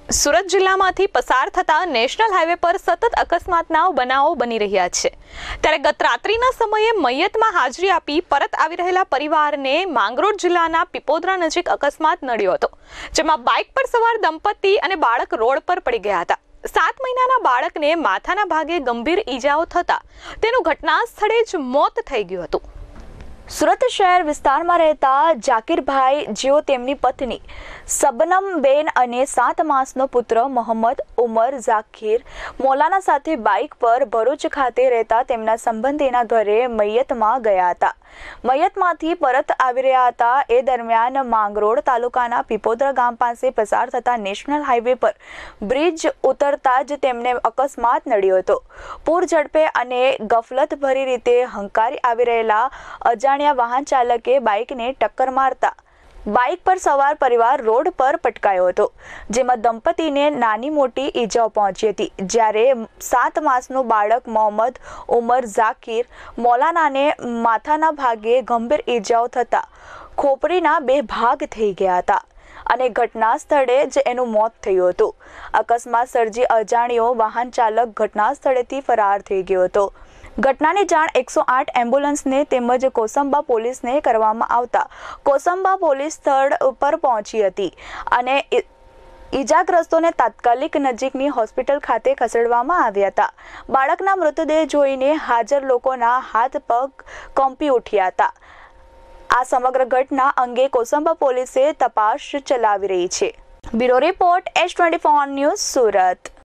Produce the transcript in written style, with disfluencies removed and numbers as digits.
સુરત જિલ્લામાંથી પસાર થતા નેશનલ હાઈવે પર સતત અકસ્માતના બનાવો બની રહ્યા છે। ત્યારે ગત રાત્રિના સમયે મયતમાં હાજરી આપી પરત આવી રહેલા પરિવારને માંગરોળ જિલ્લાના પીપોદરા નજીક અકસ્માત નડ્યો હતો, જેમાં બાઇક પર સવાર દંપતી અને બાળક રોડ પર પડી ગયા હતા। 7 મહિનાના બાળકને માથાના ભાગે ગંભીર ઈજાઓ થતા તેનું ઘટના સ્થળે જ મોત થઈ ગયું હતું। સુરત શહેર વિસ્તારમાં રહેતા જાકીરભાઈ, જેઓ તેમની પત્ની સબનમબેન અને 7 માસનો પુત્ર મોહમ્મદ ઉમર ઝાકીર મોલાના સાથે બાઇક પર ભરૂચ ખાતે રહેતા તેમના સંબંધીના ઘરે મયતમાં ગયા હતા। મયતમાંથી પરત આવી રહ્યા હતા એ દરમિયાન માંગરોળ તાલુકાના પીપોદરા ગામ પાસે પસાર થતા નેશનલ હાઈવે પર બ્રિજ ઉતરતા જ તેમને અકસ્માત નડ્યો હતો। પૂર ઝડપે અને ગફલતભરી રીતે હંકારી આવી રહેલા અજાણ્યા વાહન ચાલકે બાઇકને ટક્કર મારતા બાઇક પર સવાર પરિવાર રોડ પર પટકાયો હતો, જેમાં દંપતીને નાની મોટી ઈજાઓ પહોંચી હતી। જ્યારે 7 માસનું બાળક મોહમ્મદ ઉમર ઝાકીર મૌલાનાને માથાના ભાગે ગંભીર ઈજાઓ થતા ખોપરીના 2 ભાગ થઈ ગયા હતા અને ઘટના સ્થળે જ એનું મોત થયું હતું। અકસ્માત સર્જી અજાણ્યો વાહન ચાલક ઘટના સ્થળેથી ફરાર થઈ ગયો હતો। ઘટનાની જાણ 108 એમ્બ્યુલન્સને તેમજ કોસંબા પોલીસને કરવામાં આવતા કોસંબા પોલીસ સ્થળ ઉપર પહોંચી હતી અને ઈજાગ્રસ્તોને તાત્કાલિક નજીકની હોસ્પિટલ ખાતે ખસેડવામાં આવ્યા હતા। બાળકના મૃતદેહ જોઈને હાજર લોકોના હાથ પગ કંપી ઉઠ્યા હતા। આ સમગ્ર ઘટના અંગે કોસંબા પોલીસે તપાસ ચલાવી રહી છે। Bureau report H24 news, Surat.